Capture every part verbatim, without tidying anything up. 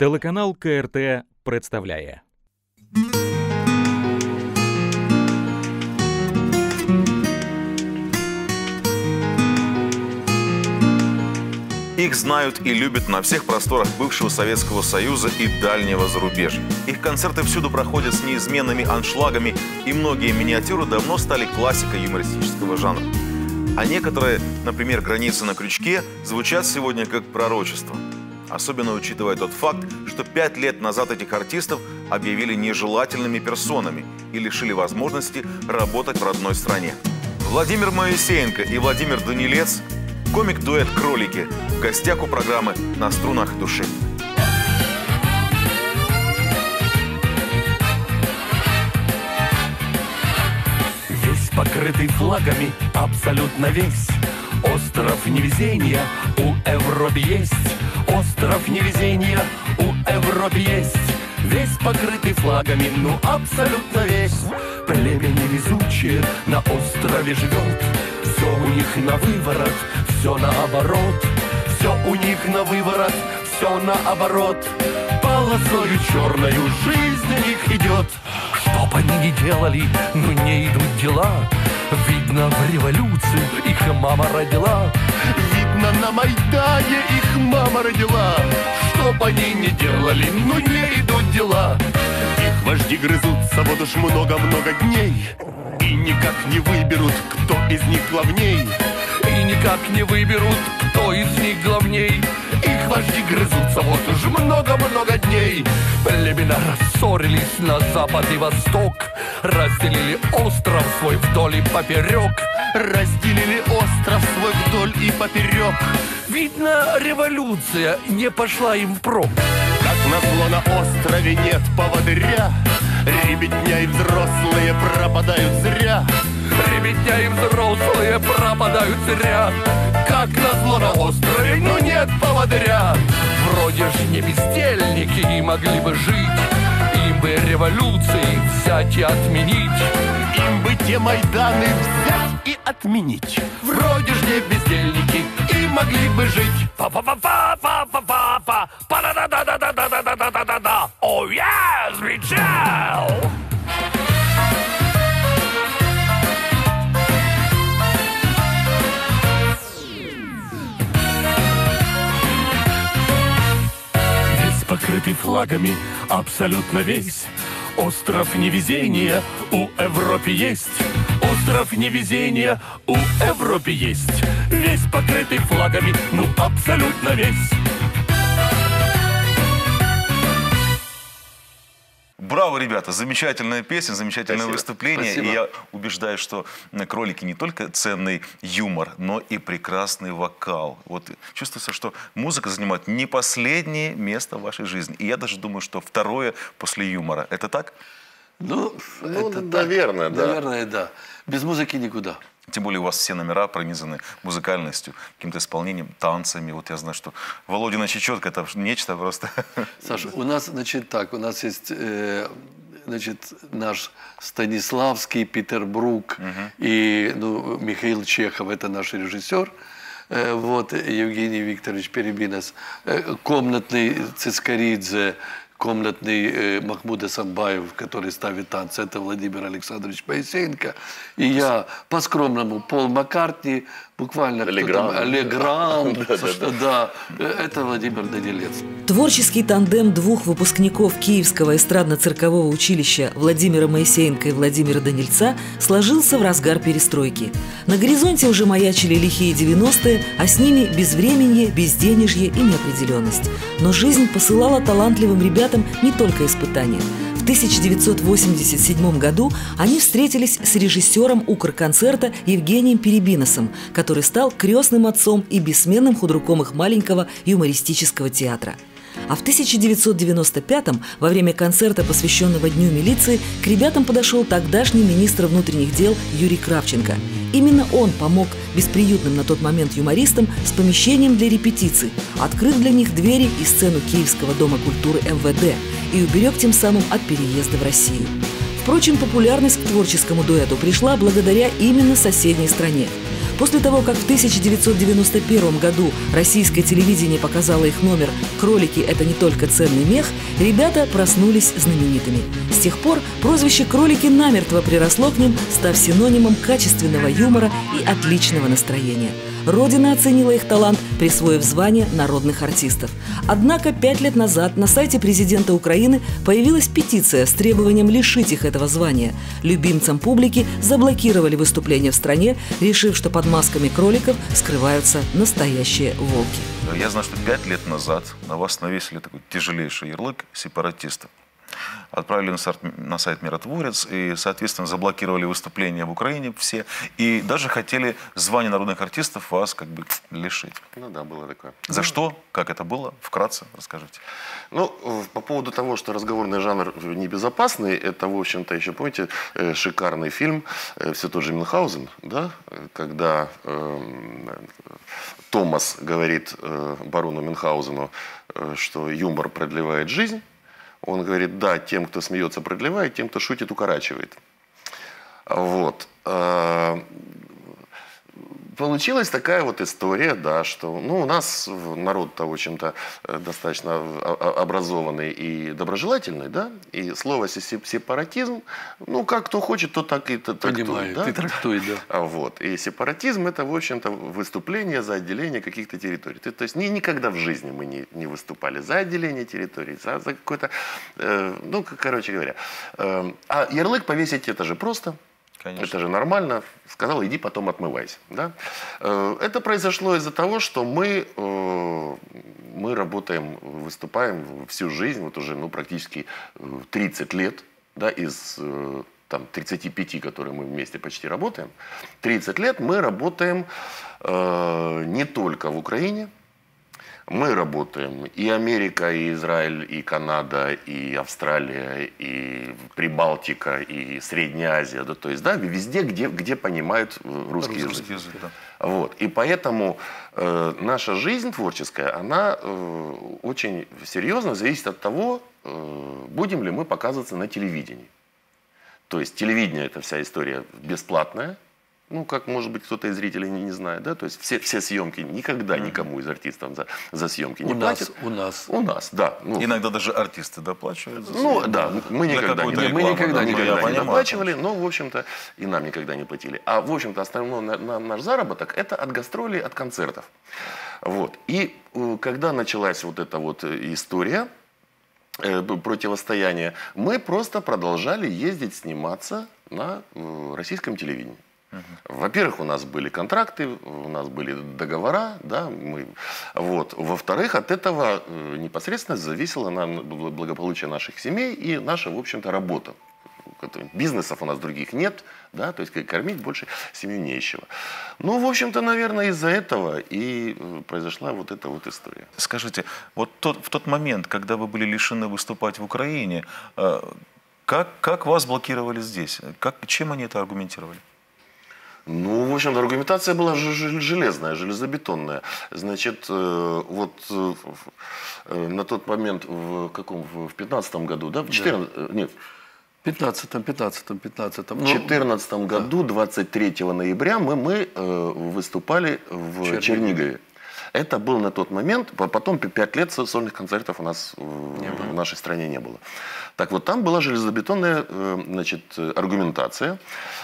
Телеканал КРТ представляє. Их знают и любят на всех просторах бывшего Советского Союза и дальнего зарубежья. Их концерты всюду проходят с неизменными аншлагами, и многие миниатюры давно стали классикой юмористического жанра. А некоторые, например, «Границы на крючке», звучат сегодня как пророчество. Особенно учитывая тот факт, что пять лет назад этих артистов объявили нежелательными персонами и лишили возможности работать в родной стране. Владимир Моисеенко и Владимир Данилец – комик-дуэт «Кролики» в гостях у программы «На струнах души». Весь покрытый флагами, абсолютно весь. Остров невезения у Европы есть. Остров невезения у Европы есть. Весь покрытый флагами, ну абсолютно весь. Племя невезучее на острове живет. Все у них на выворот, все наоборот. Все у них на выворот, все наоборот. Полосою черною жизнь у них идет. Что бы они ни делали, но не идут дела. Видно, в революцию их мама родила. Видно, на Майдане их мама родила. Что бы они ни делали, но не идут дела. Их вожди грызутся вот уж много-много дней. И никак не выберут, кто из них главней. И никак не выберут, кто из них главней. Их вожди грызутся вот уж много-много дней. Племена рассорились на запад и восток. Разделили остров свой вдоль и поперек. Разделили остров свой вдоль и поперек. Видно, революция не пошла им впрок. Как назло, на острове нет поводыря. Ребятня и взрослые пропадают зря. Ребятня и взрослые пропадают зря. Как назло, на острове, но нет поводыря. Вроде ж не бездельники и могли бы жить. Им бы революции взять и отменить. Им бы те Майданы взять и отменить. Вроде ж не бездельники и могли бы жить. Па-па-па-па-па-па-па-па. Па-да-да-да-да-да-да-да-да-да-да. О, yes, Michelle! Покрытый флагами, абсолютно весь. Остров невезения у Европы есть. Остров невезения у Европы есть. Весь покрытый флагами, ну абсолютно весь. Браво, ребята! Замечательная песня, замечательное Спасибо. выступление. Спасибо. И я убеждаюсь, что «Кролики» не только ценный юмор, но и прекрасный вокал. Вот чувствуется, что музыка занимает не последнее место в вашей жизни. И я даже думаю, что второе после юмора. Это так? Ну, Ну, это наверное, так. да. Наверное, да. Без музыки никуда. Тем более у вас все номера пронизаны музыкальностью, каким-то исполнением, танцами. Вот я знаю, что Володина чечетка – это нечто просто. Саша, у нас, значит, так, у нас есть, э, значит, наш Станиславский, Питер Брук uh-huh. и ну, Михаил Чехов, это наш режиссер. Э, вот, Евгений Викторович Перебинас, э, комнатный Цискоридзе, комнатный э, Махмуд Асанбаев, который ставит танцы, это Владимир Александрович Моисеенко. И я по-скромному Пол Маккартни, буквально Легранд, да, это Владимир Данилец. Творческий тандем двух выпускников Киевского эстрадно-циркового училища Владимира Моисеенко и Владимира Данильца сложился в разгар перестройки. На горизонте уже маячили лихие девяностые, а с ними безвременье, безденежье и неопределенность. Но жизнь посылала талантливым ребятам не только испытания. В тысяча девятьсот восемьдесят седьмом году они встретились с режиссером Укрконцерта Евгением Перебинасом, который стал крестным отцом и бессменным худруком их маленького юмористического театра. А в тысяча девятьсот девяносто пятом, во время концерта, посвященного Дню милиции, к ребятам подошел тогдашний министр внутренних дел Юрий Кравченко. Именно он помог бесприютным на тот момент юмористам с помещением для репетиций, открыв для них двери и сцену Киевского дома культуры эм вэ дэ и уберег тем самым от переезда в Россию. Впрочем, популярность к творческому дуэту пришла благодаря именно соседней стране. После того, как в тысяча девятьсот девяносто первом году российское телевидение показало их номер «Кролики – это не только ценный мех», ребята проснулись знаменитыми. С тех пор прозвище «Кролики» намертво приросло к ним, став синонимом качественного юмора и отличного настроения. Родина оценила их талант, присвоив звание народных артистов. Однако пять лет назад на сайте президента Украины появилась петиция с требованием лишить их этого звания. Любимцам публики заблокировали выступления в стране, решив, что под масками кроликов скрываются настоящие волки. Я знаю, что пять лет назад на вас навесили такой тяжелейший ярлык сепаратистов. Отправили на сайт, на сайт «Миротворец» и, соответственно, заблокировали выступления в Украине все. И даже хотели звания народных артистов вас как бы лишить. Ну да, было такое. За что? Как это было? Вкратце расскажите. Ну, по поводу того, что разговорный жанр небезопасный, это, в общем-то, еще, помните, шикарный фильм, все тот же Мюнхгаузен, да, когда э, Томас говорит э, барону Мюнхгаузену, э, что юмор продлевает жизнь. Он говорит, да, тем, кто смеется, продлевает, тем, кто шутит, укорачивает. Вот. Получилась такая вот история, да, что ну, у нас народ-то, в общем-то, достаточно образованный и доброжелательный, да, и слово сепаратизм, ну, как кто хочет, то так и трактует. Понимаю, да? ты трактует, да. Вот. И сепаратизм – это, в общем-то, выступление за отделение каких-то территорий. То есть ни, никогда в жизни мы не, не выступали за отделение территорий, за, за какой-то, э, ну, короче говоря. Э, а ярлык повесить – это же просто. Конечно. Это же нормально. Сказал, иди потом отмывайся. Да? Это произошло из-за того, что мы, мы работаем, выступаем всю жизнь, вот уже ну, практически тридцать лет, да, из там, тридцати пяти, которые мы вместе почти работаем, тридцать лет мы работаем э, не только в Украине. Мы работаем и Америка, и Израиль, и Канада, и Австралия, и Прибалтика, и Средняя Азия. Да, то есть, да, везде, где, где понимают русский, русский язык. язык да. Вот. И поэтому э, наша жизнь творческая, она э, очень серьезно зависит от того, э, будем ли мы показываться на телевидении. То есть телевидение – это вся история бесплатная. Ну, как, может быть, кто-то из зрителей не, не знает, да, то есть все, все съемки никогда никому из артистов за, за съемки не у платят. Нас, у нас. У нас, да. Ну, иногда даже артисты доплачивают за Ну, да, мы никогда, не, мы никогда, мы никогда не доплачивали, но, в общем-то, и нам никогда не платили. А, в общем-то, основной на, на, наш заработок – это от гастролей, от концертов. Вот. И когда началась вот эта вот история, э, противостояние, мы просто продолжали ездить, сниматься на э, российском телевидении. Во-первых, у нас были контракты, у нас были договора, да, мы, вот. Во-вторых, от этого непосредственно зависело на благополучие наших семей и наша, в общем-то, работа. Бизнесов у нас других нет, да, то есть кормить больше семью не из чего. Ну, в общем-то, наверное, из-за этого и произошла вот эта вот история. Скажите, вот тот, в тот момент, когда вы были лишены выступать в Украине, как, как вас блокировали здесь? Как, чем они это аргументировали? Ну, в общем-то, аргументация была железная, железобетонная. Значит, вот на тот момент, в каком, в пятнадцатом году, да, в четырнадцатом, да. Нет. В пятнадцатом, пятнадцатом, пятнадцатом. В четырнадцатом году, двадцать третьего ноября, мы, мы выступали в Чернигове. Чернигове. Это был на тот момент, потом пять лет сольных концертов у нас в нашей стране не было. Так вот, там была железобетонная, значит, аргументация.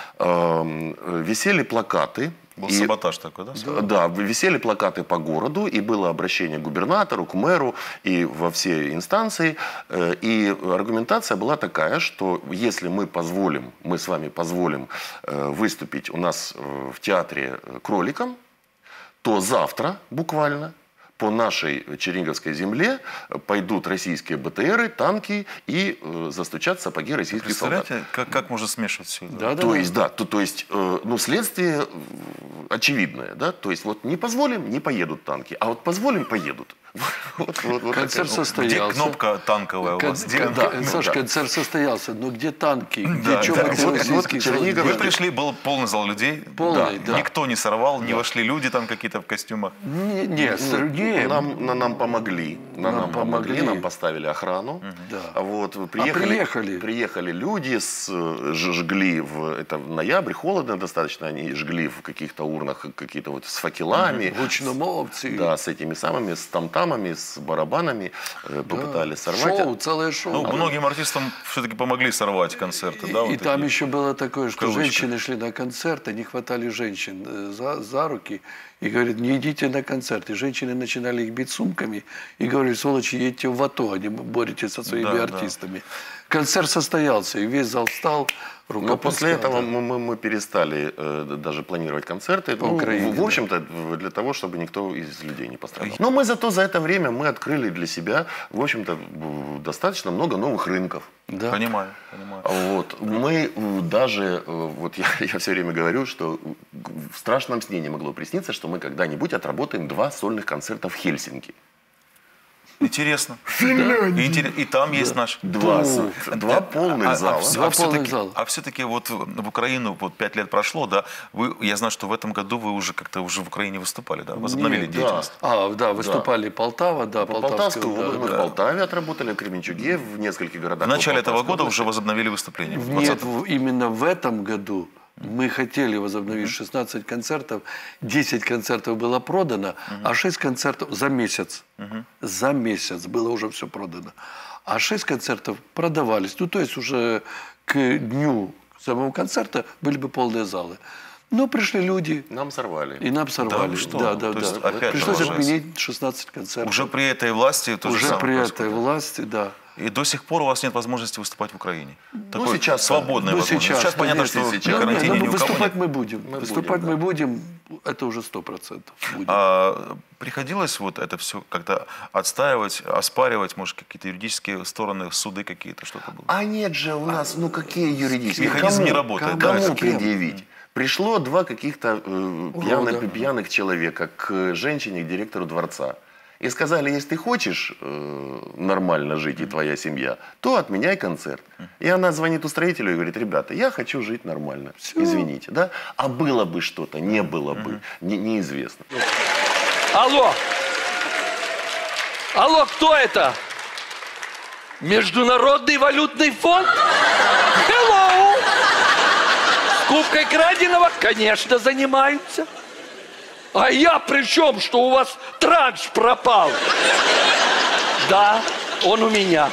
Висели плакаты. Был и, саботаж такой, да? Да, висели плакаты по городу, и было обращение к губернатору, к мэру и во все инстанции. И аргументация была такая, что если мы позволим, мы с вами позволим выступить у нас в театре кроликам, то завтра буквально по нашей черниговской земле пойдут российские БТРы, танки и э, застучат сапоги российских солдат. Представляете, как, как можно смешивать все это? Да, да, то да. есть, да, то, то есть, э, ну, следствие очевидное, да, то есть, вот не позволим, не поедут танки, а вот позволим, поедут. Вот, вот, вот Концерт такая- Где состоялся. кнопка танковая у Кон- вас? Где кон- она? кон- Саш, да. концерт состоялся, но где танки? Где Да, чё да, мы вот- эти вот российские Чернигов- Вы солдаты? пришли, был полный зал людей. Полный, да. Никто не сорвал, не вошли люди там какие-то в костюмах. Не, не, Сергей, Нам, на- нам помогли, на- Нам нам, помогли, помогли. нам поставили охрану. Да. А вот вы приехали, приехали? приехали люди, с, э, ж- жгли в это в ноябре, холодно достаточно, они жгли в каких-то урнах какие-то вот с факелами, гучномовцы. да, с этими самыми, с тамтамами, с барабанами э, попытались сорвать. Шоу, целое шоу. Ну, было. многим артистам все-таки помогли сорвать концерты, И, да? вот и там такие. еще было такое, что кавычках. женщины шли на концерты, не хватали женщин э, за, за руки и говорят, не идите на концерт. И женщины начинали их бить сумками и говорили, сволочи, едьте в АТО, а не боретесь со своими Да, да. артистами. Концерт состоялся, и весь зал встал, рука Но после пускала, этого да. мы, мы- мы перестали э, даже планировать концерты. По Ну, Украине, в, в да. общем-то, в- для того, чтобы никто из людей не пострадал. Но мы зато за это время мы открыли для себя, в общем-то, в- достаточно много новых рынков. Да. Понимаю, понимаю. Вот. Мы э, даже, э, вот я, я все время говорю, что в страшном сне не могло присниться, что мы когда-нибудь отработаем два сольных концерта в Хельсинки. Интересно. И, интерес- и там есть наш. Два, с- А- два а- полных а- зала. А, Два все-таки, полных зала. а все-таки вот в Украину вот пять лет прошло, да? Вы, я знаю, что в этом году вы уже как-то уже в Украине выступали, да? Возобновили Нет, да. деятельность. А, да, выступали Полтава, да, По Полтавская, Полтавскому да, мы в да. Полтаве отработали, в Кременчуге, в нескольких городах. В начале этого Полтавской года области. уже возобновили выступление. в Нет, двадцатом. в- именно в этом году мы хотели возобновить шестнадцать концертов, десять концертов было продано, а шесть концертов за месяц. За месяц было уже все продано. А шесть концертов продавались. Ну, то есть уже к дню самого концерта были бы полные залы. Но пришли люди, Нам сорвали. и нам сорвали. вы что? Да, да, То есть да. опять Пришлось продолжается. отменить шестнадцать концертов. Уже при этой власти то же Уже самое при этой происходит. власти, да. И до сих пор у вас нет возможности выступать в Украине. Такой сейчас, свободная Ну, возможность. сейчас, понятно, конечно, что сейчас. на Ну, карантине не, ни ну, у кого выступать нет. мы будем. Мы выступать будем, мы будем, это уже сто процентов будет. А приходилось вот это все как-то отстаивать, оспаривать, может, какие-то юридические стороны, суды какие-то, что-то было? А нет же у нас, ну какие юридические? Механизм Кому- не работает, Кому, да, кому с кем? предъявить? Пришло два каких-то э, пьяных, Урода. пьяных человека к женщине, к директору дворца. И сказали, если ты хочешь э, нормально жить, и твоя семья, то отменяй концерт. И она звонит устроителю и говорит, ребята, я хочу жить нормально. Извините, да? А было бы что-то, не было бы, не- неизвестно. Алло! Алло, кто это? Международный валютный фонд? Hello! Скупкой краденого, конечно, занимаются. А я при чем, что у вас транш пропал? Да, он у меня.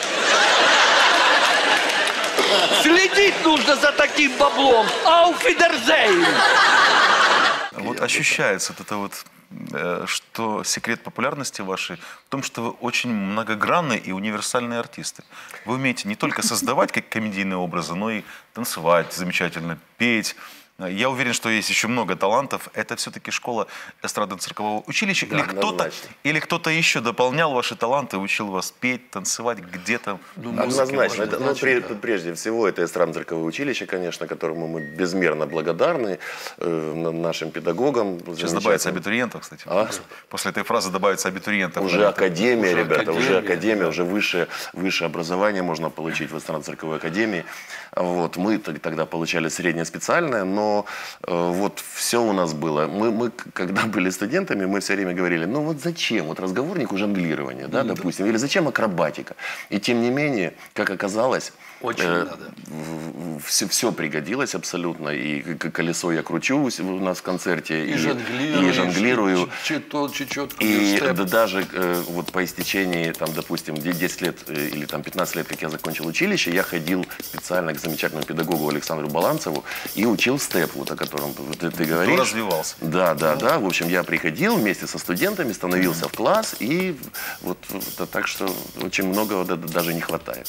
Следить нужно за таким баблом. Ауфидерзейн! Вот ощущается вот это вот, э, что секрет популярности вашей в том, что вы очень многогранные и универсальные артисты. Вы умеете не только создавать как комедийные образы, но и танцевать замечательно, петь. Я уверен, что есть еще много талантов. Это все-таки школа эстрадно-циркового училища? Да, или кто-то, однозначно. или кто-то еще дополнял ваши таланты, учил вас петь, танцевать где-то? Однозначно. Это, ну, Однозначно, пре- да. прежде всего, это эстрадно-цирковое училище, конечно, которому мы безмерно благодарны, э, на- нашим педагогам. Сейчас добавится замечательным. абитуриентов, кстати. А? После этой фразы добавится абитуриентов. Уже Да, академия, уже ребята, уже академия, академия, да. уже высшее, высшее образование можно получить в эстрадно-цирковой академии. Вот, мы т- тогда получали среднее специальное, но э, вот все у нас было. Мы, мы, к- когда были студентами, мы все время говорили, ну вот зачем, вот разговорник у жонглирования, да, допустим, или зачем акробатика? И тем не менее, как оказалось, Очень надо. все, все пригодилось абсолютно. И к- колесо я кручу у нас в концерте, И жонглирую. и жонглирую. Четко. И да- даже э, вот по истечении, там, допустим, де- десять лет э, или там пятнадцать лет, как я закончил училище, я ходил специально к замечательному педагогу Александру Баланцеву и учил степ, вот о котором ты, ты говоришь. развивался. Да, да, да. В общем, я приходил вместе со студентами, становился в класс, и вот, вот так что очень многого да- даже не хватает.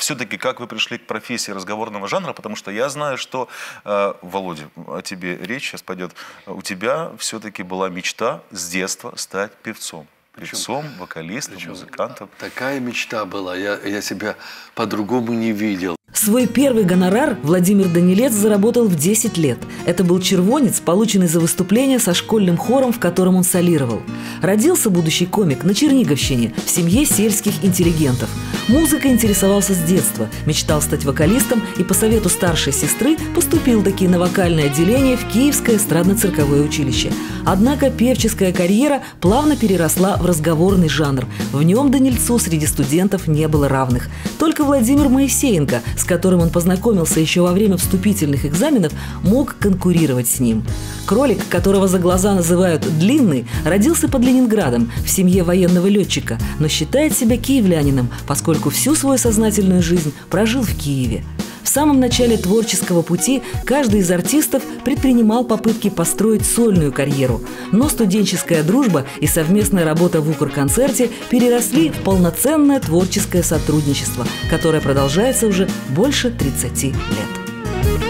все-таки как вы пришли к профессии разговорного жанра, потому что я знаю, что, э, Володя, о тебе речь сейчас пойдет, у тебя все-таки была мечта с детства стать певцом. Певцом, вокалистом, музыкантом. Такая мечта была, я, я себя по-другому не видел. Свой первый гонорар Владимир Данилец заработал в десять лет. Это был червонец, полученный за выступление со школьным хором, в котором он солировал. Родился будущий комик на Черниговщине, в семье сельских интеллигентов. Музыкой интересовался с детства, мечтал стать вокалистом и по совету старшей сестры поступил таки на вокальное отделение в Киевское эстрадно-цирковое училище. Однако певческая карьера плавно переросла в разговорный жанр. В нем Данильцу среди студентов не было равных. Только Владимир Моисеенко, с которым он познакомился еще во время вступительных экзаменов, мог конкурировать с ним. Кролик, которого за глаза называют «длинный», родился под Ленинградом в семье военного летчика, но считает себя киевлянином, поскольку всю свою сознательную жизнь прожил в Киеве. В самом начале творческого пути каждый из артистов предпринимал попытки построить сольную карьеру, но студенческая дружба и совместная работа в Укрконцерте переросли в полноценное творческое сотрудничество, которое продолжается уже больше тридцати лет.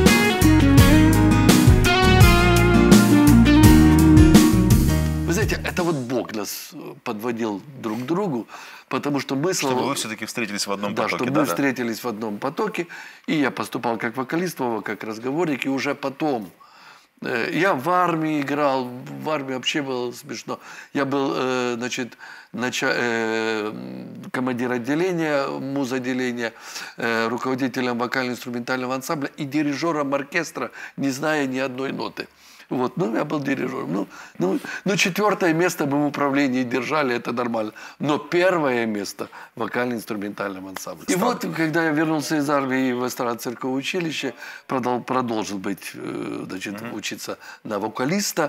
Вы знаете, это вот Бог нас подводил друг к другу, потому что мы... Чтобы вы все-таки встретились в одном да, потоке. Чтобы да, мы да? встретились в одном потоке, и я поступал как вокалист, Вова как разговорник, и уже потом... э, Я в армии играл, в армии вообще было смешно. Я был, э, значит, нача... э, командир отделения, муз-отделения, э, руководителем вокально-инструментального ансамбля и дирижером оркестра, не зная ни одной ноты. Вот, ну, я был дирижером. Ну, ну, ну, четвертое место мы в управлении держали, это нормально. Но первое место в вокально-инструментальном ансамбле. И вот, когда я вернулся из армии в эстрадно-цирковое училище, продол продолжил быть, значит, mm-hmm. учиться на вокалиста,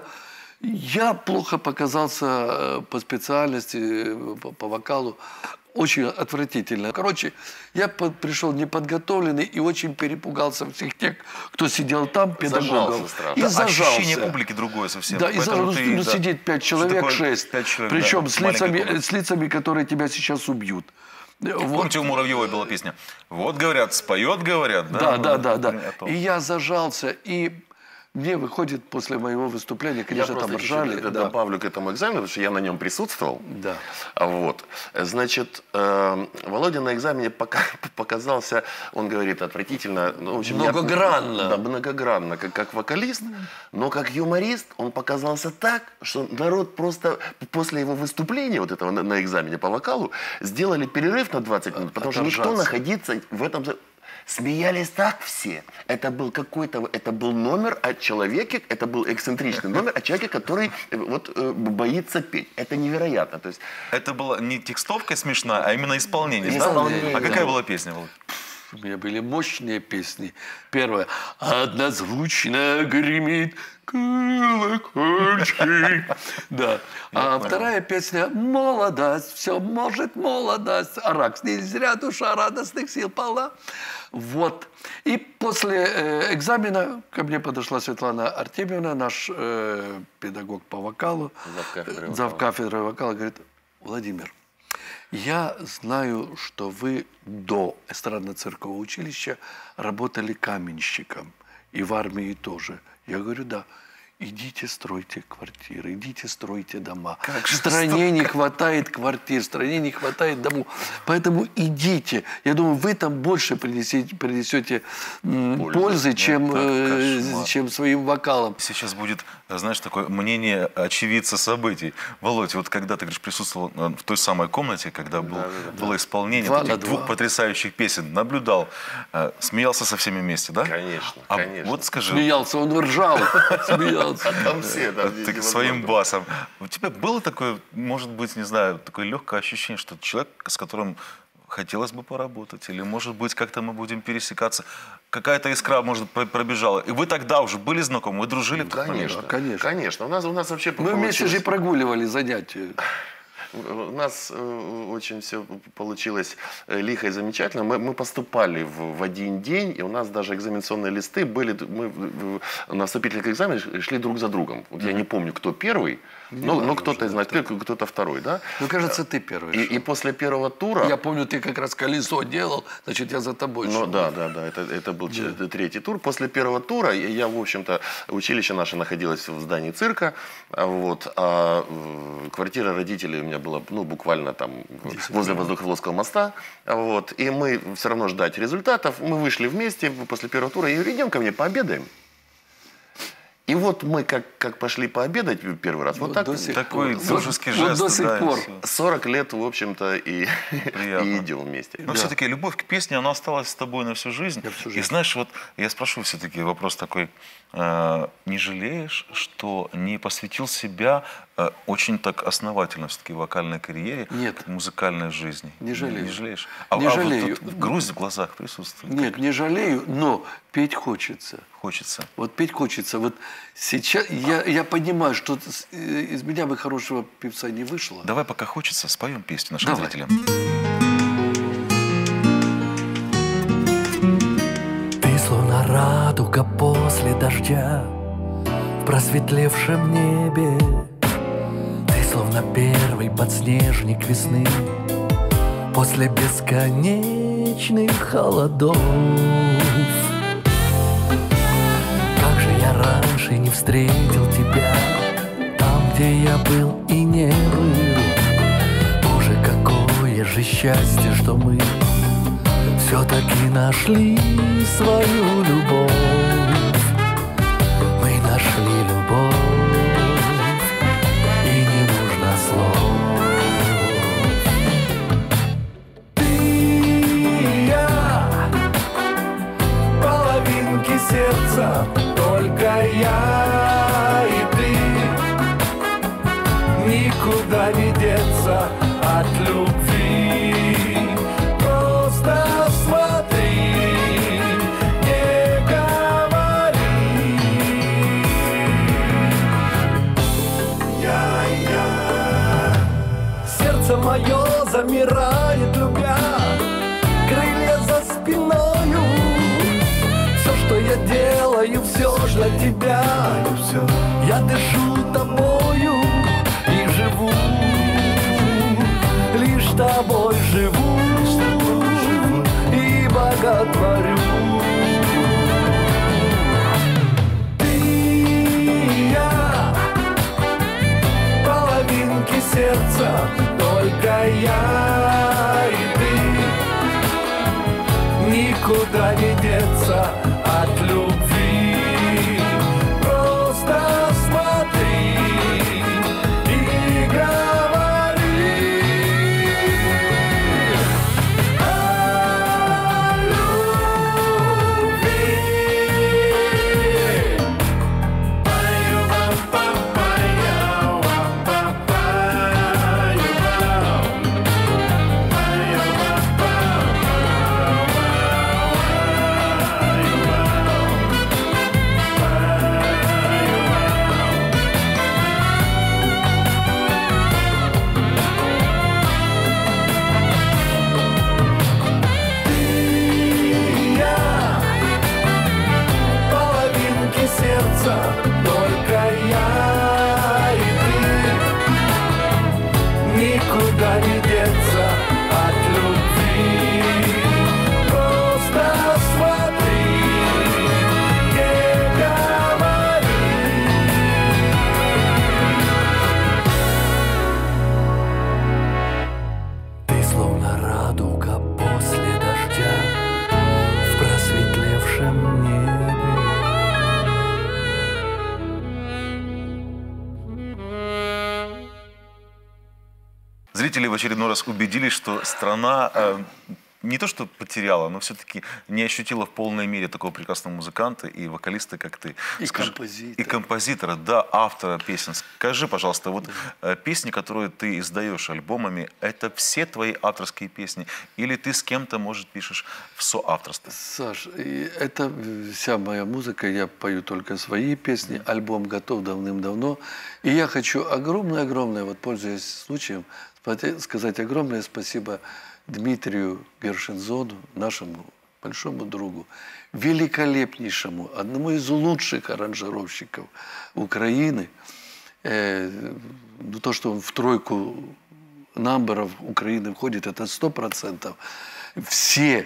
я плохо показался по специальности, по, по вокалу. Очень отвратительно. Короче, я под, пришел неподготовленный и очень перепугался всех тех, кто сидел там, педагогов. Страшно. И да, зажался. Ощущение публики другое совсем. Да, и зажался. Ну, да. Сидит пять человек, шесть. Человек, Причем да, с, лицами, с лицами, которые тебя сейчас убьют. Вот. Помните, у Муравьевой была песня? Вот, говорят, споет, говорят. Да, да, да. да, да. И я зажался, и... Мне выходит после моего выступления, конечно, я там ржали. Я да. добавлю к этому экзамену, потому что я на нем присутствовал. Да. Вот. Значит, э, Володя на экзамене пока, показался, он говорит, отвратительно. Ну, в общем, многогранно. Я, да, многогранно, как, как вокалист. Но как юморист он показался так, что народ просто после его выступления, вот этого на, на экзамене по вокалу, сделали перерыв на двадцать минут, потому что никто находиться в этом... Смеялись так все. Это был какой-то, это был номер о человеке, это был эксцентричный номер о человеке, который вот боится петь. Это невероятно. То есть... Это была не текстовка смешная, а именно исполнение. исполнение да? А какая да. была песня? У меня были мощные песни. Первая. Однозвучно гремит колокольчик. Да. А вторая песня «Молодость, все может молодость, а рак не зря душа радостных сил полна». Вот. И после э, экзамена ко мне подошла Светлана Артемьевна, наш э, педагог по вокалу, завкафедрой завкафедрой вокала, говорит: Владимир, я знаю, что вы до эстрадно-циркового училища работали каменщиком, и в армии тоже. Я говорю: да. Идите стройте квартиры, идите стройте дома. Как в стране не хватает квартир, в стране не хватает домов. Поэтому идите. Я думаю, вы там больше принесете, принесете пользы, пользы чем, э, чем своим вокалом. Сейчас будет, знаешь, такое мнение очевидца событий. Володь, вот когда ты, говоришь, присутствовал в той самой комнате, когда был, да, да, было исполнение два этих двух потрясающих песен, наблюдал, смеялся со всеми вместе, да? Конечно, а конечно. Вот скажи... Смеялся, он ржал, смеялся. А там все, да, так, своим басом. У тебя было такое, может быть, не знаю, такое легкое ощущение, что человек, с которым хотелось бы поработать, или, может быть, как-то мы будем пересекаться, какая-то искра, может, пробежала, и вы тогда уже были знакомы, вы дружили? Конечно, конечно. Конечно. У нас, у нас вообще мы вместе же прогуливали занятия. У нас э, очень все получилось э, лихо и замечательно. Мы, мы поступали в, в один день, и у нас даже экзаменационные листы были. Мы э, на вступительных экзаменах шли друг за другом. Вот я не помню, кто первый, но, но кто-то из нас первый, кто-то второй, да? Ну, кажется, ты первый. И, и после первого тура... Я помню, ты как раз колесо делал, значит, я за тобой Ну, шел. да, да, да, это, это был да. третий тур. После первого тура я, в общем-то, училище наше находилось в здании цирка, вот, а квартира родителей у меня была, ну, буквально там возле Воздуховодского моста, вот, и мы все равно ждать результатов, мы вышли вместе после первого тура, и идем ко мне, пообедаем. И вот мы как, как пошли пообедать первый раз, вот, вот так. До сих такой пор. Дружеский вот, жест. Вот до сих да, пор. сорок лет, в общем-то, и, и идем вместе. Но да. все-таки любовь к песне, она осталась с тобой на всю жизнь. Всю жизнь. И знаешь, вот я спрошу все-таки вопрос такой. Э, не жалеешь, что не посвятил себя э, очень так основательно все-таки вокальной карьере, Нет. музыкальной жизни? Не жалею. Не жалеешь? А, не а жалею. Вот тут грусть в глазах присутствует? Нет, не жалею, но петь хочется. Хочется. Вот петь хочется. Вот сейчас я, я понимаю, что из меня бы хорошего певца не вышло. Давай, пока хочется, споем песню нашим Давай. зрителям. Ты словно радуга после дождя в просветлевшем небе. Ты словно первый подснежник весны после бесконечных холодов. Раньше не встретил тебя там, где я был и не был. Боже, какое же счастье, что мы все-таки нашли свою любовь. Мы нашли любовь, и не нужно слов. Ты и я, половинки сердца, только я и ты, никуда не деться от любви. Просто смотри, не говори. Я-я. Сердце мое замирает, любя, крылья за спиною. Все, что я делаю, все для тебя. Я дышу тобою и живу, лишь тобой живу и боготворю. Ты и я, половинки сердца, только я и ты, никуда не деться от любви. Просто смотри и говори о любви. Только я и ты, никуда не деться от любви. Просто смотри, не говори. Ты словно радуга после дождя в просветлевшем небе. Зрители в очередной раз убедились, что страна э, не то что потеряла, но все-таки не ощутила в полной мере такого прекрасного музыканта и вокалиста, как ты. И Скажи, композитора. И композитора, да, автора песен. Скажи, пожалуйста, вот э, песни, которые ты издаешь альбомами, это все твои авторские песни? Или ты с кем-то, может, пишешь в соавторстве? Саш, и это вся моя музыка, я пою только свои песни, альбом готов давным-давно. И я хочу огромное-огромное, вот пользуясь случаем, сказать огромное спасибо Дмитрию Гершензону, нашему большому другу, великолепнейшему, одному из лучших аранжировщиков Украины. Э, ну, то, что он в тройку намберов Украины входит, это сто процентов. Все,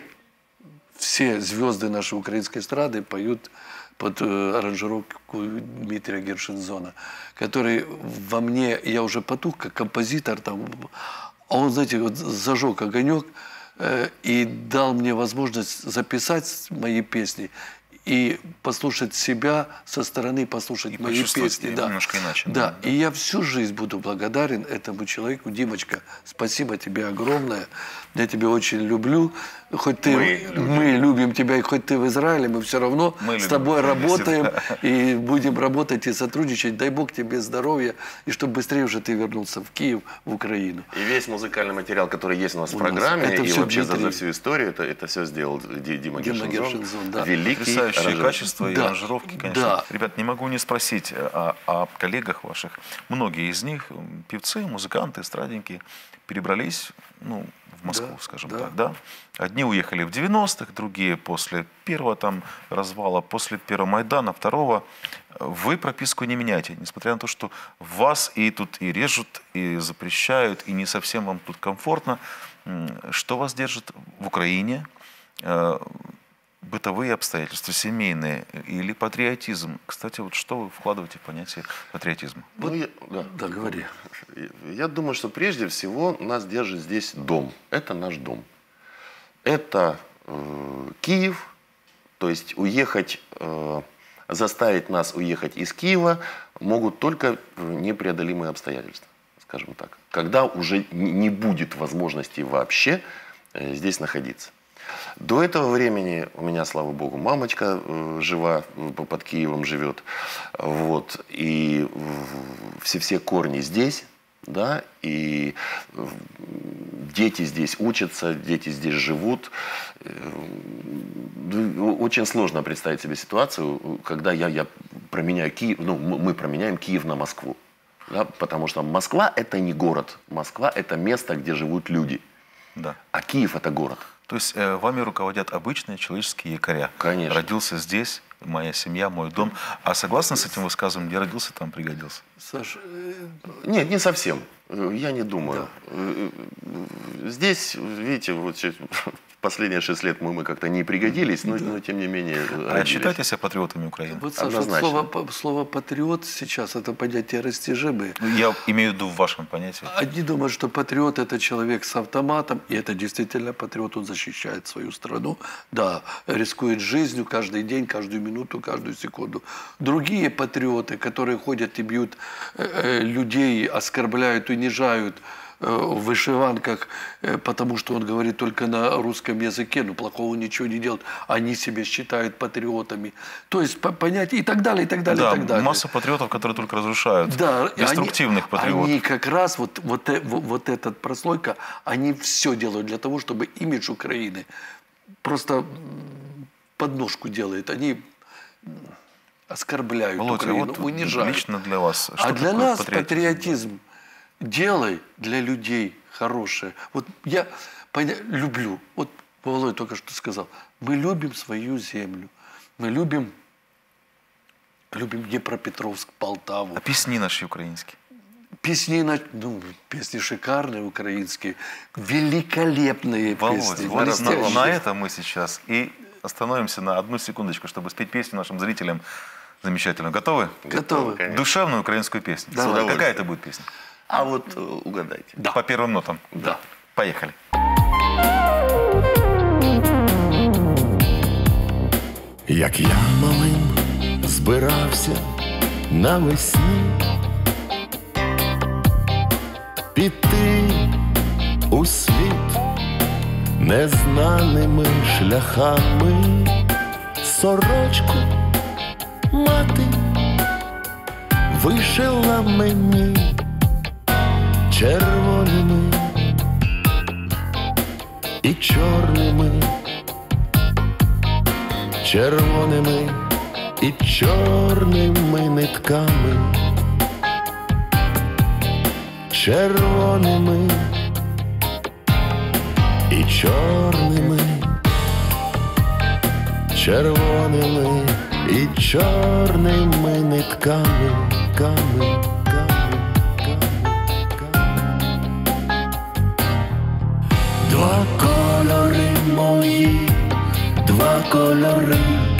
все звезды нашей украинской эстрады поют под э, аранжировку Дмитрия Гершензона, который во мне, я уже потух как композитор, там, а он, знаете, вот зажег огонек э, и дал мне возможность записать мои песни и послушать себя со стороны, послушать И мои почувствовать песни. Да. немножко иначе. Да. И я всю жизнь буду благодарен этому человеку. Димочка, спасибо тебе огромное. Я тебя очень люблю. Хоть ты, Мы мы, любим. любим тебя, и хоть ты в Израиле, мы все равно Мы с любим тобой тебя, работаем всегда. и будем работать и сотрудничать. Дай Бог тебе здоровья, и чтобы быстрее уже ты вернулся в Киев, в Украину. И весь музыкальный материал, который есть у нас У в нас. программе, Это и всё вообще за, Дмитрий. за всю историю, это, это все сделал Ди- Дима, Дима Гершензон. Гершензон, да. Великий Потрясающее аранжировщик. качество и Да. аранжировки, конечно. Да. Ребят, не могу не спросить о, о коллегах ваших. Многие из них, м, певцы, музыканты, эстрадники, перебрались, ну, в Москву, Да, скажем да. так, да? Одни уехали в девяностых, другие после первого там развала, после первого Майдана, второго. Вы прописку не меняете, несмотря на то, что вас и тут и режут, и запрещают, и не совсем вам тут комфортно. М, Что вас держит в Украине? Э, Бытовые обстоятельства, семейные или патриотизм? Кстати, вот что вы вкладываете в понятие патриотизма? Ну, я, да. Да, говори. Я думаю, что прежде всего нас держит здесь дом. Это наш дом. Это э, Киев. То есть уехать, э, заставить нас уехать из Киева могут только непреодолимые обстоятельства, скажем так. Когда уже не не будет возможности вообще э, здесь находиться. До этого времени у меня, слава богу, мамочка э, жива, э, под Киевом живет. Вот, и э, все, все корни здесь, да, и э, дети здесь учатся, дети здесь живут. Э, очень сложно представить себе ситуацию, когда я, я променяю Киев, ну, мы променяем Киев на Москву. Да, потому что Москва – это не город. Москва – это место, где живут люди. Да. А Киев – это город. То есть э, вами руководят обычные человеческие якоря. Конечно. Родился здесь, моя семья, мой дом. А согласны с этим высказыванием, где родился, там пригодился? Саш, э, Нет, не совсем. Я не думаю. Здесь, видите, вот сейчас в последние шесть лет мы, мы как-то не пригодились, но, но тем не менее А родились. считаете себя патриотами Украины? вот, Саша, вот Однозначно. слово, па- слово «патриот» сейчас это понятие растяжимое. Ну, я имею в виду в вашем понятии. Одни думают, что патриот – это человек с автоматом, и это действительно патриот, он защищает свою страну, да, рискует жизнью каждый день, каждую минуту, каждую секунду. Другие патриоты, которые ходят и бьют э, э, людей, оскорбляют, унижают э, в вышиванках, э, потому что он говорит только на русском языке, но плохого ничего не делает, они себя считают патриотами. То есть по- понять и так далее, и так далее, Да, и так далее. масса патриотов, которые только разрушают. Да, и Деструктивных они, патриотов. Они как раз, вот, вот, э- вот, вот этот прослойка, они все делают для того, чтобы имидж Украины просто м, подножку делает. Они м, оскорбляют Володя, Украину, вот унижают. лично для вас, что а для такое нас патриотизм? патриотизм делай для людей хорошее. Вот я поня- люблю, вот Володя только что сказал, мы любим свою землю, мы любим, любим Днепропетровск, Полтаву. А песни наши украинские? Песни, на- ну, песни шикарные украинские, великолепные Володя, песни. вот на, блестящие. на этом мы сейчас и остановимся на одну секундочку, чтобы спеть песню нашим зрителям замечательную. Готовы? Готовы. Конечно. Душевную украинскую песню. Давай. Какая Какая это будет песня? А вот э, угадайте. Да. По первым нотам. Да. Поехали. Як я малим збирався навесні піти у світ незнаними шляхами. Сорочку мати вишила мені червоними і чорними, червоними і чорними нитками, червоними і чорними, червоними і чорними нитками, ками, ками, ками, ками. Два кольори мої, два кольори,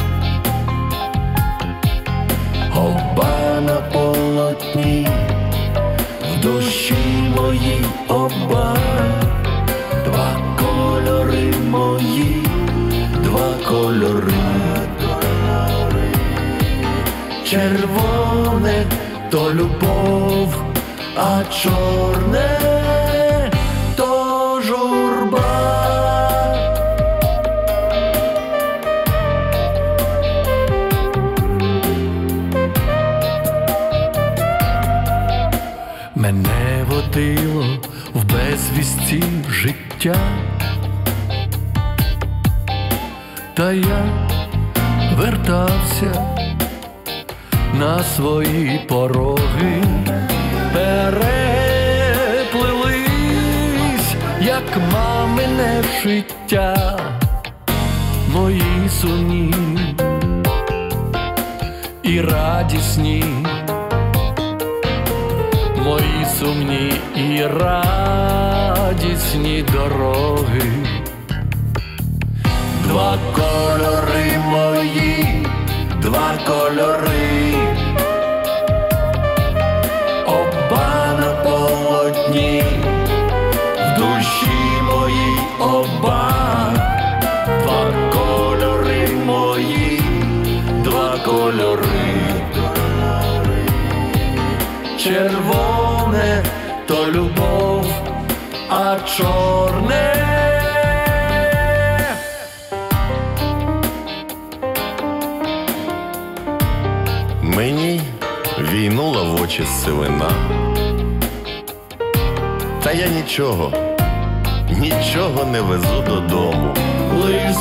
оба на полотні, в душі моїй оба. Два кольори мої, два кольори. Червоне то любов, а чорне то журба. Мене водило в безвісті життя, та я вертався на свої пороги. Переплились, як мамине життя, мої сумні і радісні, мої сумні і радісні дороги. Два кольори мої, два кольори, оба на полотні, в душі моїй оба. Два кольори мої, два кольори. Червоне то любов, а чорне мені війнула в очі сивина. Та я нічого, нічого не везу додому. Лиш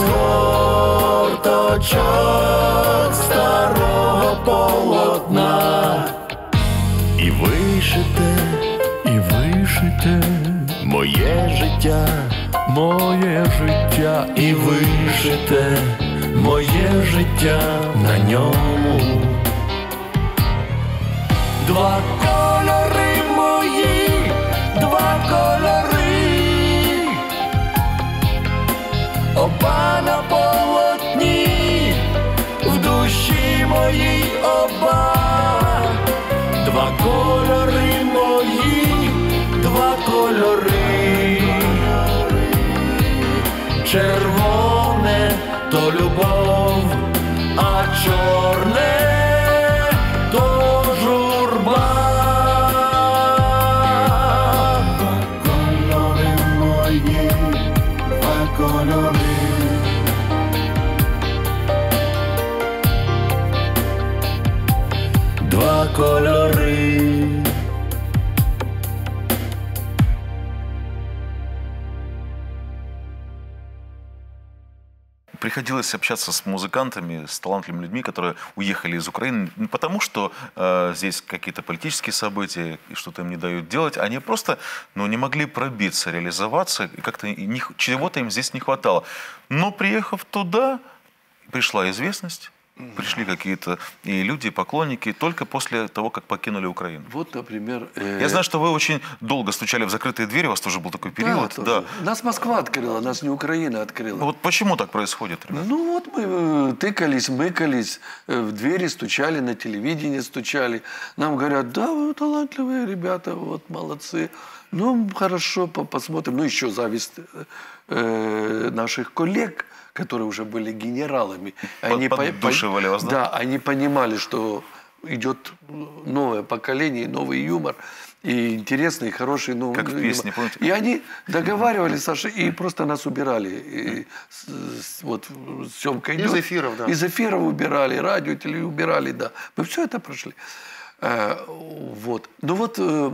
горточок старого полотна. І вишите, і вишите моє життя, моє життя, і вишите моє життя на ньому. Два кольори мої, два кольори, оба на полотні, в душі моїй оба. Два кольори мої, два кольори. Червоне то любов, а чорне то журба. Два кольори мої, два кольори. Два кольори. Приходилось общаться с музыкантами, с талантливыми людьми, которые уехали из Украины не потому, что э, здесь какие-то политические события и что-то им не дают делать, они просто ну, не могли пробиться, реализоваться, и как-то чего-то им здесь не хватало. Но приехав туда, пришла известность, пришли какие-то и люди, поклонники, только после того, как покинули Украину. Вот, например... Э... Я знаю, что вы очень долго стучали в закрытые двери, у вас тоже был такой период. Да, да. Нас Москва открыла, нас не Украина открыла. Вот почему так происходит, ребята? Ну вот мы тыкались, мыкались, в двери стучали, на телевидении стучали. Нам говорят, да, вы талантливые ребята, вот, молодцы. Ну, хорошо, посмотрим. Ну, еще зависть э, наших коллег, которые уже были генералами. Под, они поддушивали по, вас, да? Да, они понимали, что идет новое поколение, новый юмор. И интересный, хороший, ну, как в песне, помните? И они договаривались, Саша, и просто нас убирали. И, с, с, вот съемка идет. Из эфиров, да. Из эфиров убирали, радио, телевизор убирали, да. Мы все это прошли. Э, вот. Ну вот э,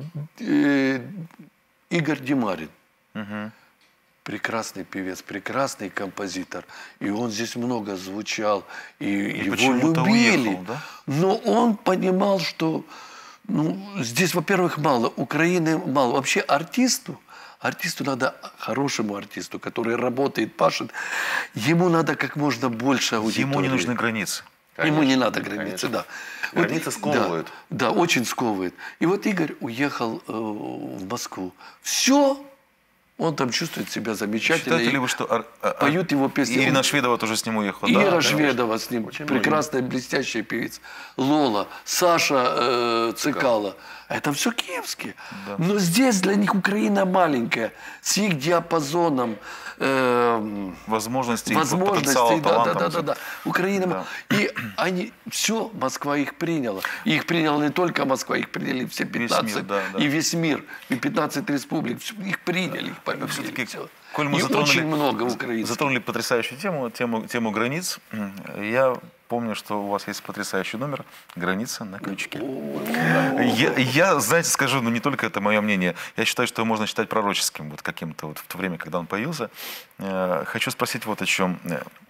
э, Игорь Демарин. Угу. Прекрасный певец, прекрасный композитор. И он здесь много звучал. И, И его почему-то любили. уехал, да? Но он понимал, что ну, здесь, во-первых, мало. Украины мало. Вообще артисту, артисту надо, хорошему артисту, который работает, пашет, ему надо как можно больше аудитории. Ему не нужны границы. Ему не надо конечно. границы, да. Границы Вот, сковывают. Да, да, очень сковывает. И вот Игорь уехал э, в Москву. Все. Он там чувствует себя замечательно. Считаете И ли вы, что ар- а- поют его песни. Ирина Он- Шведова тоже с ним уехала? Ира Да, Шведова с ним, Очень прекрасная, блестящая певица. Лола, Саша э, Цикало. Это все киевские. Но здесь для них Украина маленькая, с их диапазоном, э, возможностей, возможностей. потенциала, Да, да, талантом. да, да, да. Украина. Да. И они, все, Москва их приняла. И их приняла не только Москва, их приняли все пятнадцать. мир, да, да. И весь мир, и пятнадцать республик. Всё, их приняли, их полюбили. Все-таки, всё. коль мы И затронули, очень много украинцев. затронули потрясающую тему, тему, тему границ, я помню, что у вас есть потрясающий номер «Граница на крючке». Я, я, знаете, скажу, ну не только это мое мнение, я считаю, что его можно считать пророческим вот каким-то вот в то время, когда он появился. Э, хочу спросить вот о чем.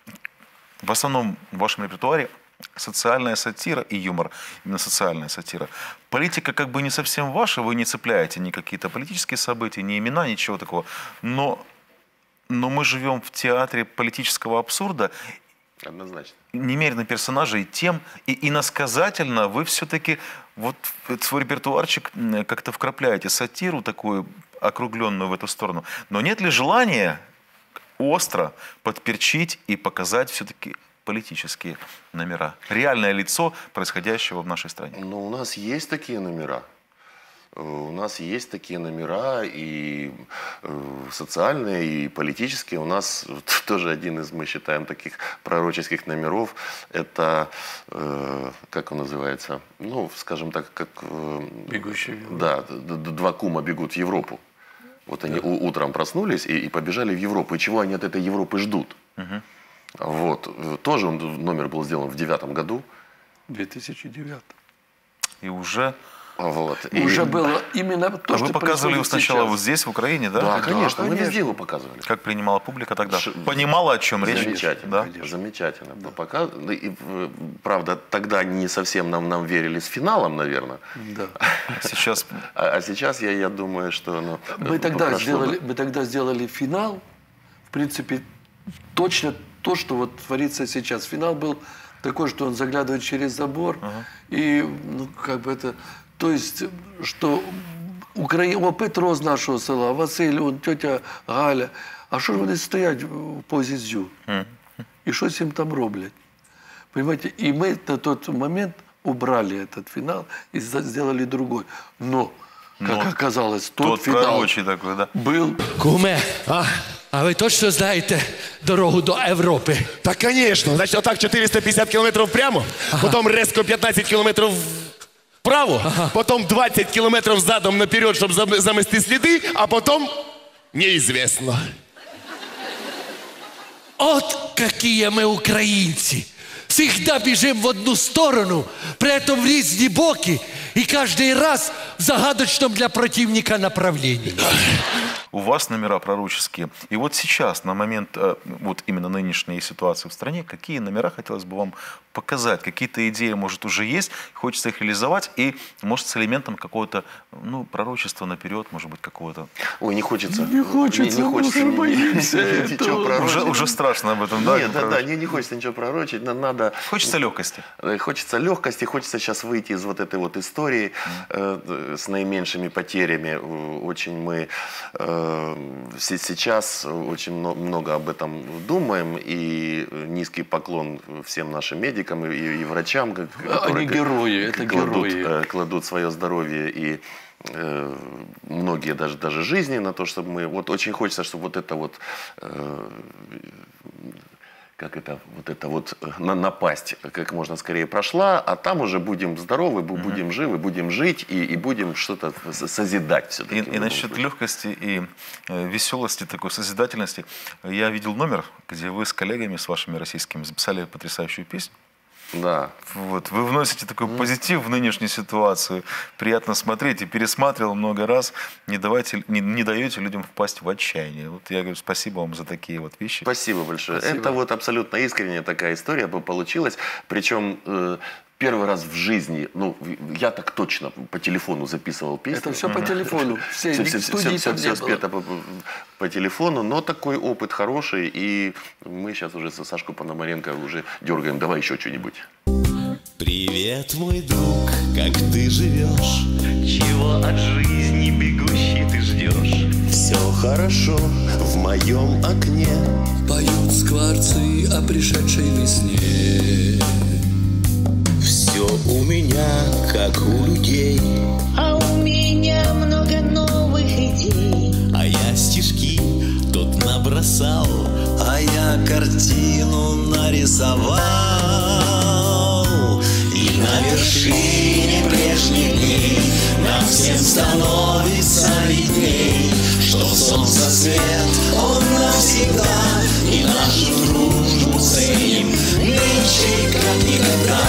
В основном в вашем репертуаре социальная сатира и юмор, именно социальная сатира. Политика как бы не совсем ваша, вы не цепляете ни какие-то политические события, ни имена, ничего такого. Но, но мы живем в театре политического абсурда, Однозначно. немерено персонажей, тем, и иносказательно вы все-таки вот в свой репертуарчик как-то вкрапляете сатиру такую округленную в эту сторону. Но нет ли желания остро подперчить и показать все-таки политические номера? Реальное лицо происходящего в нашей стране. Но у нас есть такие номера. У нас есть такие номера и э, социальные, и политические. У нас тоже один из, мы считаем, таких пророческих номеров. Это, э, как он называется? Ну, скажем так, как... Э, Бегущий в Европу. Да, д- д- два кума бегут в Европу. Вот они у- утром проснулись и, и побежали в Европу. И чего они от этой Европы ждут? Угу. Вот. Тоже он, номер был сделан в девятом году. две тысячи девятом. И уже... Вот. И- Уже было именно то, А что вы показывали его происходит сначала сейчас. вот здесь, в Украине, да? Да, Да, конечно, мы конечно. везде его показывали. Как принимала публика тогда? Ш- Понимала, о чем речь? Замечательно, Да? замечательно. Пока, ну, и, э, правда, тогда не совсем нам, нам верили с финалом, наверное. Да. Сейчас А, а сейчас я, я думаю, что... Ну, Мы э, тогда, прошло сделали, бы. мы тогда сделали финал, в принципе, точно то, что вот творится сейчас. Финал был такой, что он заглядывает через забор, и, ну, как бы это... То есть, что Україна, Петро з нашого села, Василь, он, тетя Галя, а що ж вони стоять в позі зю? І щось їм там роблять? Понимаете? И мы на тот момент убрали этот финал и за- сделали другой. Но, как Но оказалось, тот, тот финал короче такой, да. был. Куме, а, а ви точно знаєте дорогу до Європи? Та, конечно. Значить, отак чотириста п'ятдесят кілометрів прямо, потім резко п'ятнадцять кілометрів вправо, потім двадцять кілометрів задом наперед, щоб зам- замести сліди, а потім неізвісно. От какие мы украинцы! Всегда бежим в одну сторону, при этом в різні боки, и каждый раз в загадочном для противника направлении. У вас номера пророческие. И вот сейчас, на момент э, вот именно нынешней ситуации в стране, какие номера хотелось бы вам показать? Какие-то идеи, может, уже есть, хочется их реализовать, и, может, с элементом какого-то, ну, пророчества наперед, может быть, какого-то... Ой, не хочется. Не хочется, Не, не мы хочется уже ни- ни- боимся ни- ничего этого. пророчить. Уже, уже страшно об этом, да? Нет, да, да, пророчить? не, не хочется ничего пророчить. на- Надо... Хочется легкости. Э, Хочется легкости, хочется сейчас выйти из вот этой вот истории э, с наименьшими потерями. Э, Очень мы э, се- сейчас очень мно- много об этом думаем, и низкий поклон всем нашим медикам и, и врачам, как- которые как- герои, это кладут, герои. э, кладут свое здоровье и э, многие даже, даже жизни на то, чтобы мы... Вот очень хочется, чтобы вот это вот... э, как это, вот это вот на, напасть как можно скорее прошла, а там уже будем здоровы, будем mm-hmm. живы, будем жить и, и будем что-то созидать все-таки. И, и насчет легкости и э, веселости, такой созидательности, я видел номер, где вы с коллегами, с вашими российскими, записали потрясающую песню. Да. Вот. Вы вносите такой позитив в нынешнюю ситуацию. Приятно смотреть. И пересматривал много раз. Не, давайте, не, не даете людям впасть в отчаяние. Вот я говорю, спасибо вам за такие вот вещи. Спасибо большое. Спасибо. Это вот абсолютно искренняя такая история получилась. Причем э, первый раз в жизни, ну, я так точно по телефону записывал песню. Это все по телефону. Все, все, все, все, все, все, все спето по, по телефону, но такой опыт хороший, и мы сейчас уже со Сашку Пономаренко уже дергаем, давай еще что-нибудь. Привет, мой друг, как ты живешь? Чего от жизни бегущий ты ждешь? Все хорошо в моем окне. Поют скворцы о пришедшей весне. Все у меня, как у людей. А у меня много новых идей. А я стишки тут набросал, а я картину нарисовал. И на вершине прежних дней нам всем становится видней, что солнце свет, он навсегда, и нашу дружбу ценим нынче как никогда.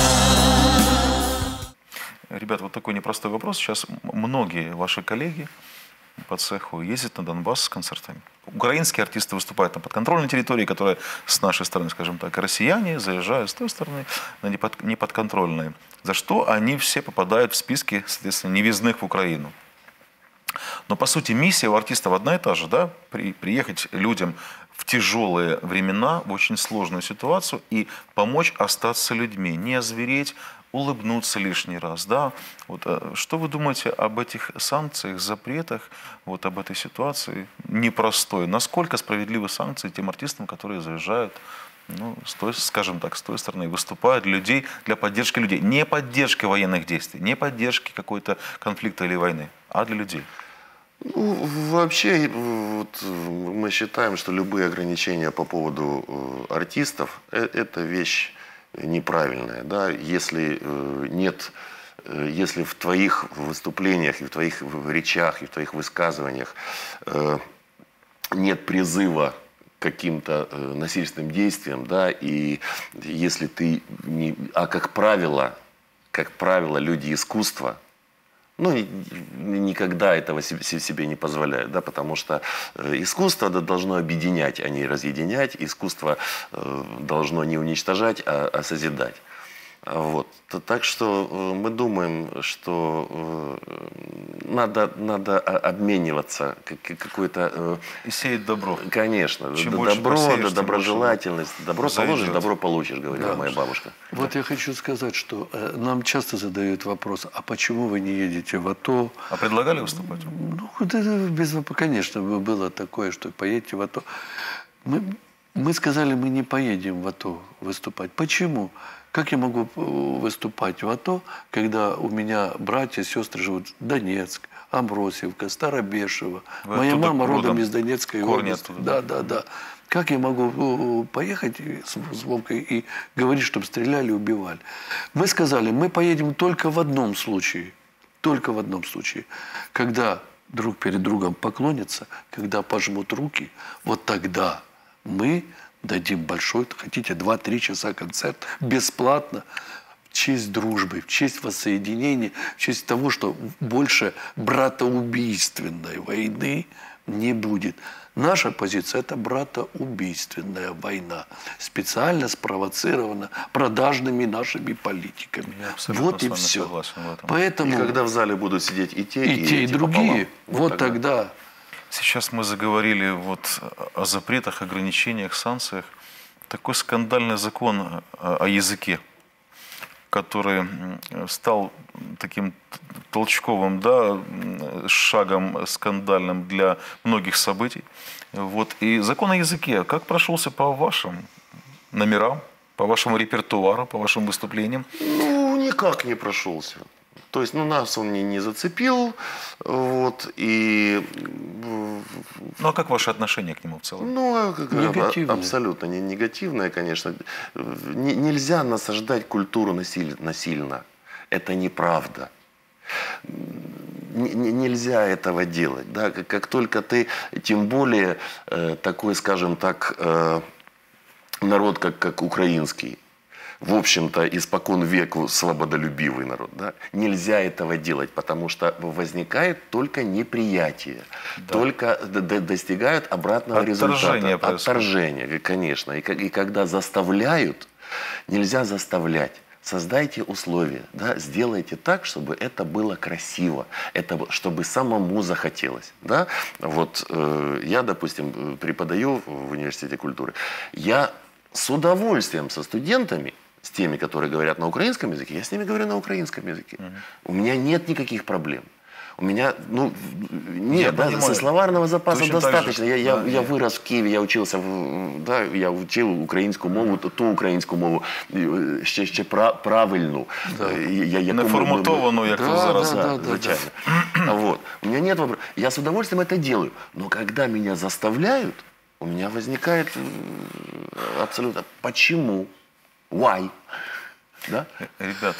Ребята, вот такой непростой вопрос. Сейчас многие ваши коллеги по цеху ездят на Донбасс с концертами. Украинские артисты выступают на подконтрольной территории, которая с нашей стороны, скажем так, россияне заезжают с той стороны на неподконтрольные. За что они все попадают в списки, соответственно, невъездных в Украину. Но, по сути, миссия у артистов одна и та же, да? При, приехать людям в тяжелые времена, в очень сложную ситуацию и помочь остаться людьми, не озвереть, улыбнуться лишний раз, да? Вот, что вы думаете об этих санкциях, запретах, вот об этой ситуации непростой? Насколько справедливы санкции тем артистам, которые заезжают, ну, с той, скажем так, с той стороны, выступают для людей, для поддержки людей? Не поддержки военных действий, не поддержки какой-то конфликта или войны, а для людей. Ну, вообще, вот, мы считаем, что любые ограничения по поводу э, артистов – это вещь неправильная. Да? Если э, нет, э, если в твоих выступлениях, и в твоих речах, и в твоих высказываниях э, нет призыва к каким-то э, насильственным действиям, да, и если ты не, а как правило, как правило, люди искусства, ну, никогда этого себе не позволяют, да, потому что искусство должно объединять, а не разъединять. Искусство должно не уничтожать, а, а созидать. Вот. Так что мы думаем, что надо, надо обмениваться какой-то... И сеять добро. Конечно. Чем добро, посеешь, доброжелательность. Добро зайдет. положишь, добро получишь, говорила да. моя бабушка. Вот я хочу сказать, что э, нам часто задают вопрос, а почему вы не едете в АТО? А предлагали выступать? Ну, это без вопроса. Конечно, было такое, что поедете в АТО. Мы, мы сказали, мы не поедем в АТО выступать. Почему? Как я могу выступать в АТО, когда у меня братья, сестры живут в Донецк, Амбросьевка, Старобешево. Вы Моя мама родом, родом из Донецкой корни области. Оттуда, да, да, да. Как я могу поехать с, с Вовкой и говорить, чтобы стреляли, убивали? Мы сказали, мы поедем только в одном случае. Только в одном случае. Когда друг перед другом поклонятся, когда пожмут руки, вот тогда мы дадим большой, хотите, два-три часа концерт бесплатно в честь дружбы, в честь воссоединения, в честь того, что больше братоубийственной войны не будет. Наша позиция – это братоубийственная война, специально спровоцирована продажными нашими политиками. Вот и все. Поэтому... И когда в зале будут сидеть и те, и, и те, и другие, вот, вот тогда... тогда Сейчас мы заговорили вот о запретах, ограничениях, санкциях. Такой скандальный закон о языке, который стал таким толчковым, да, шагом скандальным для многих событий. Вот. И закон о языке как прошелся по вашим номерам, по вашему репертуару, по вашим выступлениям? Ну, никак не прошелся. То есть, ну, нас он не, не зацепил, вот, и Ну а как ваше отношение к нему в целом? Ну, как, Негативное. абсолютно не негативное, конечно. Не- нельзя насаждать культуру насиль- насильно. Это неправда. Н- н- Нельзя этого делать. Да? Как, как только ты, тем более э, такой, скажем так, э, народ, как, как украинский, в общем-то, испокон веку свободолюбивый народ, да? Нельзя этого делать, потому что возникает только неприятие, Да. только д- д- достигают обратного Отторжение результата. происходит. Отторжение, конечно. И, как- и когда заставляют, нельзя заставлять. Создайте условия, да? Сделайте так, чтобы это было красиво, это, б- чтобы самому захотелось. Да? Вот э, я, допустим, преподаю в университете культуры. Я с удовольствием со студентами, с теми, которые говорят на украинском языке, я с ними говорю на украинском языке. У меня нет никаких проблем. У меня, ну, нет, Я да, понимаю. со словарного запаса Точно так же. достаточно. Я, я, Да, я я- вырос в Киеве, я учился, в, да, я учил українську мову, ту українську мову, е, ще, ще пра, правильну. Е, Я, яку ми- Неформатовану, ми- як да, ви зараз. да, Да, да, да, звичайно. Вот. У меня нет вопросов. Я с удовольствием это делаю. Но когда меня заставляют, у меня возникает э, абсолютно почему? Why? Да? Ребят,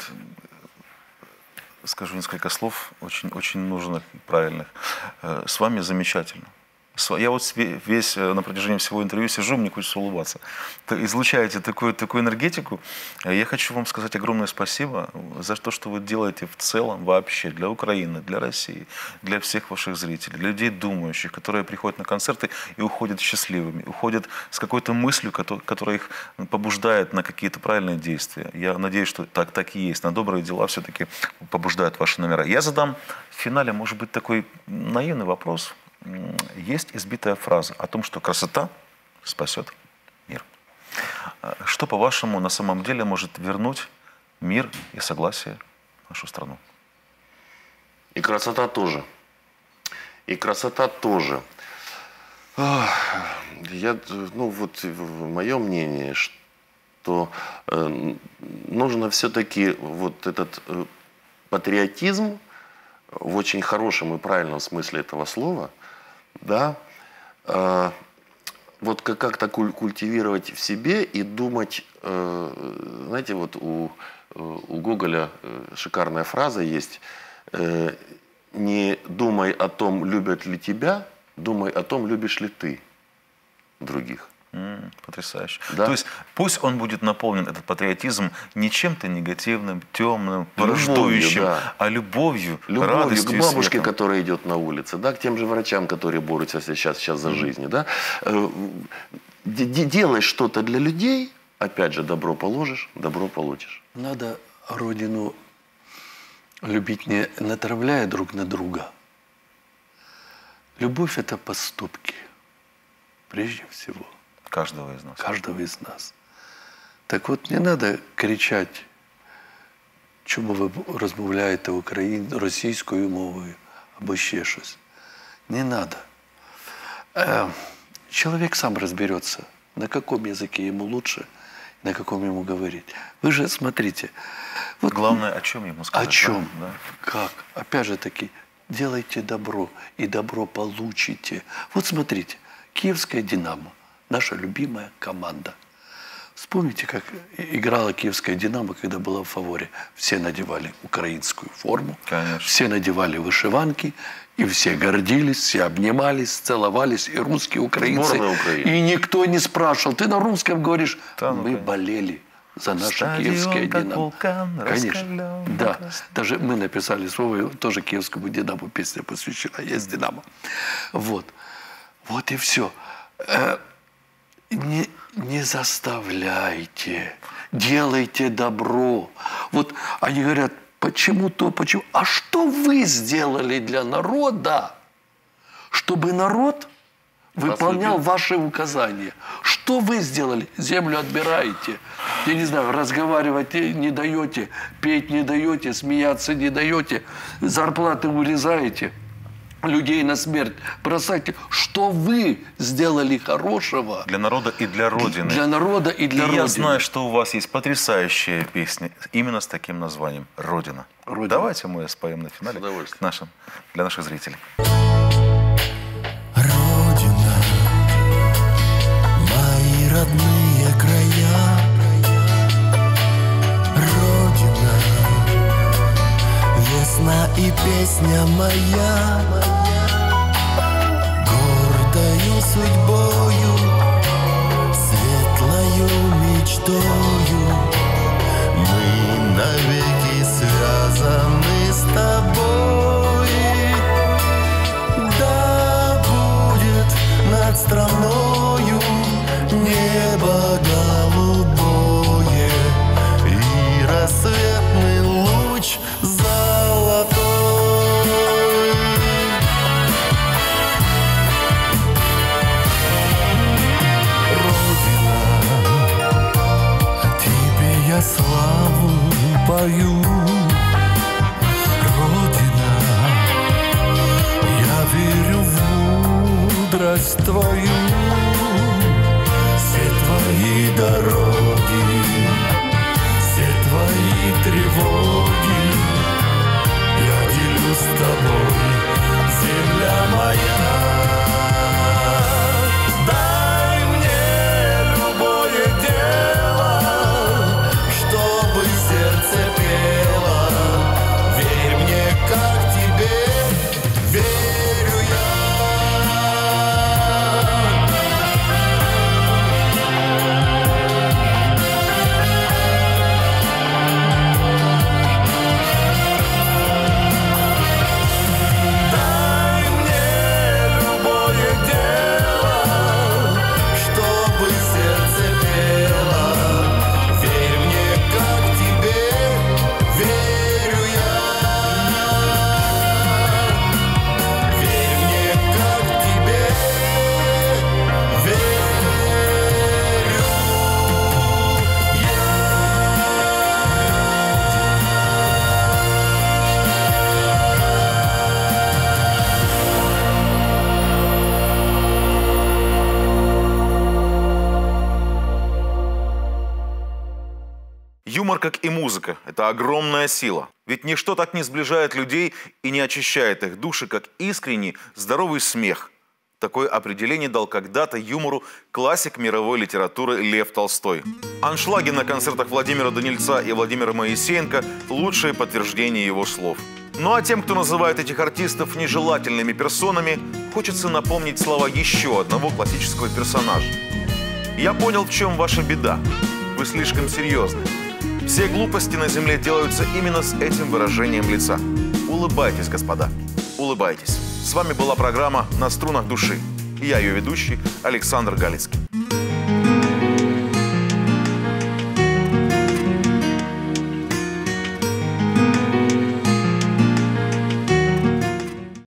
скажу несколько слов, очень, очень нужных, правильных. Э, С вами замечательно. С- Я вот себе весь э, на протяжении всего интервью сижу, мне хочется улыбаться. Ты излучаете такую, такую энергетику. Э, Я хочу вам сказать огромное спасибо за то, что вы делаете в целом вообще для Украины, для России, для всех ваших зрителей, для людей думающих, которые приходят на концерты и уходят счастливыми, уходят с какой-то мыслью, кото- которая их побуждает на какие-то правильные действия. Я надеюсь, что так, так и есть. На добрые дела все-таки побуждают ваши номера. Я задам в финале, может быть, такой наивный вопрос. М, Есть избитая фраза о том, что красота спасет мир. А Что, по-вашему, на самом деле может вернуть мир и согласие в нашу страну? И красота тоже. И красота тоже. Ах, Я, ну вот мое мнение, что э, нужно все-таки вот этот э, патриотизм в очень хорошем и правильном смысле этого слова, да, э, вот как- как-то куль- культивировать в себе и думать, э, знаете, вот у, э, у Гоголя э, шикарная фраза есть: э, не думай о том, любят ли тебя, думай о том, любишь ли ты других. М, Потрясающе. Да. То есть пусть он будет наполнен, этот патриотизм, не чем-то негативным, темным, Любовью, враждующим, да. а любовью, Любовью радостью к и бабушке, светом. которая идет на улице, да, к тем же врачам, которые борются сейчас, сейчас за жизнь. Да. Э, де- де- Делай что-то для людей, опять же, добро положишь, добро получишь. Надо Родину любить, не натравляя друг на друга. Любовь – это поступки, прежде всего, Каждого из нас. каждого из нас. Так вот, не надо кричать, чому ви розмовляєте україн... російською мовою або ще щось. Не надо. Э, Человек сам разберется, на каком языке ему лучше, на каком ему говорить. Вы же смотрите. Вот Главное, о чем ему о сказать. чем? да? Да. Как? Опять же таки, делайте добро, и добро получите. Вот смотрите, Киевская «Динамо», наша любимая команда. Вспомните, как играла Киевская «Динамо», когда была в фаворе. Все надевали украинскую форму, Конечно. все надевали вышиванки, и все гордились, все обнимались, целовались, и русские, и украинцы. Сборная Украины. И никто не спрашивал. Ты на русском говоришь, Да, ну, мы конечно. болели за наше Стадион, Киевское как «Динамо». вулкан, Конечно. раскалён, Да. красный. Даже мы написали слово, тоже Киевскому «Динамо» песня посвящена. Есть «Динамо». Вот. Вот и все. Не, не заставляйте. Делайте добро. Вот они говорят, почему то, почему. А что вы сделали для народа, чтобы народ выполнял любил. ваши указания? Что вы сделали? Землю отбираете. Я не знаю, разговаривать не даете, петь не даете, смеяться не даете, зарплаты урезаете, людей на смерть бросайте. Что вы сделали хорошего Для народа и для Родины. для народа и для и Родины? я знаю, что у вас есть потрясающая песня именно с таким названием «Родина». Родина. Давайте мы споем на финале удовольствием. нашим, для наших зрителей. Родина. родные края. Родина, весна и песня моя, гордою судьбою, светлою мечтою мы навеки связаны с тобой. Да будет над страною небо голубое и рассветный луч золотой. Родина, тебе я славу пою. Родина, я верю в мудрость твою. Все твои дороги, все твои тревоги я делю с тобой, земля моя. Дай мне любое дело, чтобы сердце пело. Верь мне, как тебе верю я. Юмор, как и музыка, это огромная сила. Ведь ничто так не сближает людей и не очищает их души, как искренний, здоровый смех. Такое определение дал когда-то юмору классик мировой литературы Лев Толстой. Аншлаги на концертах Владимира Данильца и Владимира Моисеенко – лучшее подтверждение его слов. Ну а тем, кто называет этих артистов нежелательными персонами, хочется напомнить слова еще одного классического персонажа. «Я понял, в чем ваша беда. Вы слишком серьезны. Все глупости на земле делаются именно с этим выражением лица. Улыбайтесь, господа, улыбайтесь». С вами была программа «На струнах души». И я, ее ведущий, Александр Галицкий.